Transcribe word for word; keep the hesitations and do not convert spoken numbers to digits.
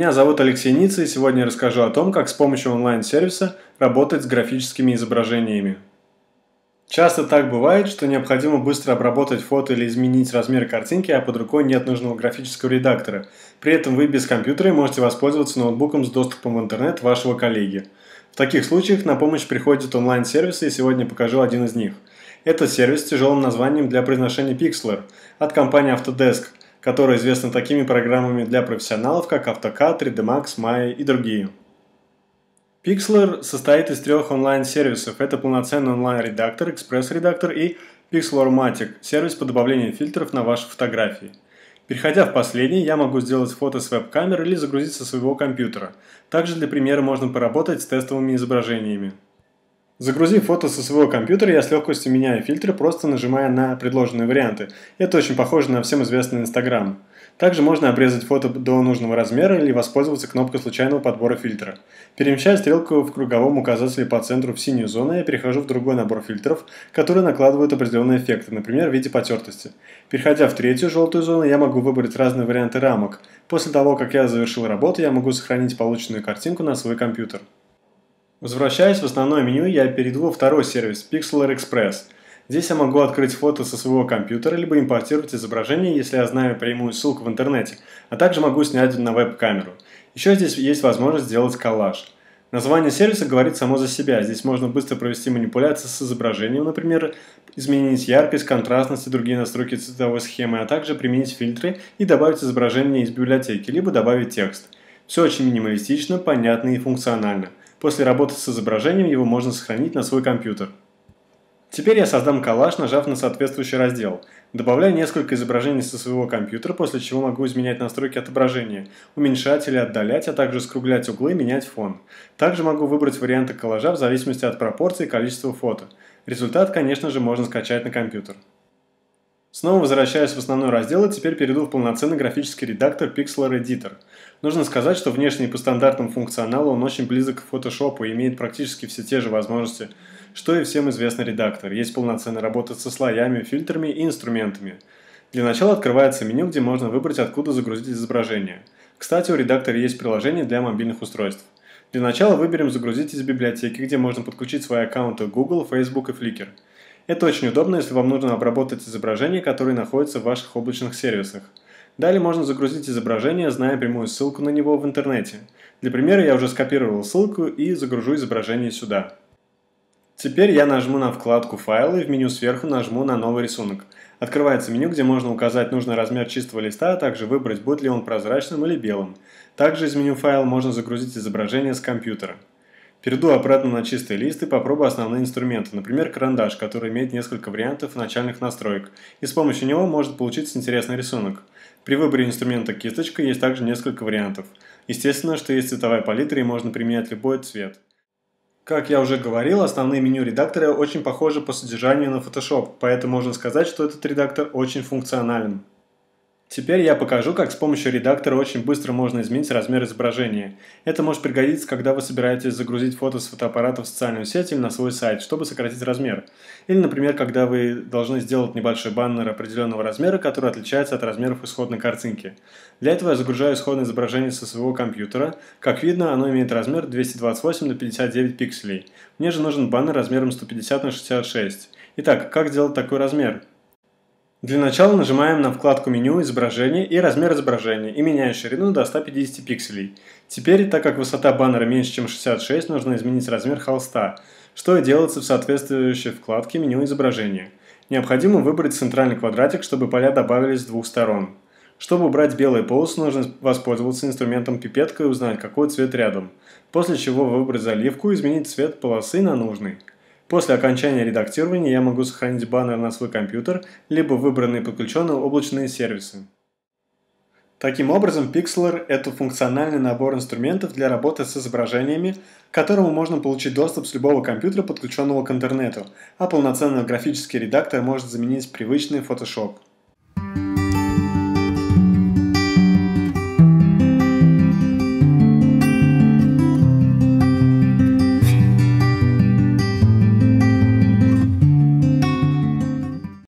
Меня зовут Алексей Ницца, и сегодня я расскажу о том, как с помощью онлайн-сервиса работать с графическими изображениями. Часто так бывает, что необходимо быстро обработать фото или изменить размер картинки, а под рукой нет нужного графического редактора. При этом вы без компьютера можете воспользоваться ноутбуком с доступом в интернет вашего коллеги. В таких случаях на помощь приходят онлайн-сервисы, и сегодня покажу один из них. Это сервис с тяжелым названием для произношения Pixlr от компании Autodesk, которая известна такими программами для профессионалов, как AutoCAD, три дэ Max, Maya и другие. Pixlr состоит из трех онлайн-сервисов. Это полноценный онлайн-редактор, экспресс-редактор и Pixlr-Matic, сервис по добавлению фильтров на ваши фотографии. Переходя в последний, я могу сделать фото с веб-камеры или загрузить со своего компьютера. Также для примера можно поработать с тестовыми изображениями. Загрузив фото со своего компьютера, я с легкостью меняю фильтры, просто нажимая на предложенные варианты. Это очень похоже на всем известный Instagram. Также можно обрезать фото до нужного размера или воспользоваться кнопкой случайного подбора фильтра. Перемещая стрелку в круговом указателе по центру в синюю зону, я перехожу в другой набор фильтров, которые накладывают определенные эффекты, например, в виде потертости. Переходя в третью желтую зону, я могу выбрать разные варианты рамок. После того, как я завершил работу, я могу сохранить полученную картинку на свой компьютер. Возвращаясь в основное меню, я перейду во второй сервис Pixlr Express. Здесь я могу открыть фото со своего компьютера, либо импортировать изображение, если я знаю прямую ссылку в интернете, а также могу снять на веб-камеру. Еще здесь есть возможность сделать коллаж. Название сервиса говорит само за себя. Здесь можно быстро провести манипуляции с изображением, например, изменить яркость, контрастность и другие настройки цветовой схемы, а также применить фильтры и добавить изображение из библиотеки, либо добавить текст. Все очень минималистично, понятно и функционально. После работы с изображением его можно сохранить на свой компьютер. Теперь я создам коллаж, нажав на соответствующий раздел. Добавляю несколько изображений со своего компьютера, после чего могу изменять настройки отображения, уменьшать или отдалять, а также скруглять углы и менять фон. Также могу выбрать варианты коллажа в зависимости от пропорций и количества фото. Результат, конечно же, можно скачать на компьютер. Снова возвращаюсь в основной раздел и теперь перейду в полноценный графический редактор Pixlr Editor. Нужно сказать, что внешне по стандартному функционалу он очень близок к Photoshop и имеет практически все те же возможности, что и всем известный редактор. Есть полноценная работа со слоями, фильтрами и инструментами. Для начала открывается меню, где можно выбрать, откуда загрузить изображение. Кстати, у редактора есть приложение для мобильных устройств. Для начала выберем «Загрузить из библиотеки», где можно подключить свои аккаунты Google, Facebook и Flickr. Это очень удобно, если вам нужно обработать изображения, которые находятся в ваших облачных сервисах. Далее можно загрузить изображение, зная прямую ссылку на него в интернете. Для примера я уже скопировал ссылку и загружу изображение сюда. Теперь я нажму на вкладку «Файлы» и в меню сверху нажму на «Новый рисунок». Открывается меню, где можно указать нужный размер чистого листа, а также выбрать, будет ли он прозрачным или белым. Также из меню «Файл» можно загрузить изображение с компьютера. Перейду обратно на чистый лист и попробую основные инструменты, например, карандаш, который имеет несколько вариантов начальных настроек, и с помощью него может получиться интересный рисунок. При выборе инструмента кисточка есть также несколько вариантов. Естественно, что есть цветовая палитра и можно применять любой цвет. Как я уже говорил, основные меню редактора очень похожи по содержанию на Photoshop, поэтому можно сказать, что этот редактор очень функционален. Теперь я покажу, как с помощью редактора очень быстро можно изменить размер изображения. Это может пригодиться, когда вы собираетесь загрузить фото с фотоаппарата в социальную сеть или на свой сайт, чтобы сократить размер. Или, например, когда вы должны сделать небольшой баннер определенного размера, который отличается от размеров исходной картинки. Для этого я загружаю исходное изображение со своего компьютера. Как видно, оно имеет размер двести двадцать восемь на пятьдесят девять пикселей. Мне же нужен баннер размером сто пятьдесят на шестьдесят шесть. Итак, как сделать такой размер? Для начала нажимаем на вкладку меню «Изображение» и «Размер изображения» и меняем ширину до ста пятидесяти пикселей. Теперь, так как высота баннера меньше, чем шестьдесят шесть, нужно изменить размер холста, что и делается в соответствующей вкладке меню «Изображение». Необходимо выбрать центральный квадратик, чтобы поля добавились с двух сторон. Чтобы убрать белые полосы, нужно воспользоваться инструментом пипетка и узнать, какой цвет рядом. После чего выбрать заливку и изменить цвет полосы на нужный. После окончания редактирования я могу сохранить баннер на свой компьютер, либо выбранные подключенные облачные сервисы. Таким образом, Pixlr – это функциональный набор инструментов для работы с изображениями, к которому можно получить доступ с любого компьютера, подключенного к интернету, а полноценный графический редактор может заменить привычный Photoshop.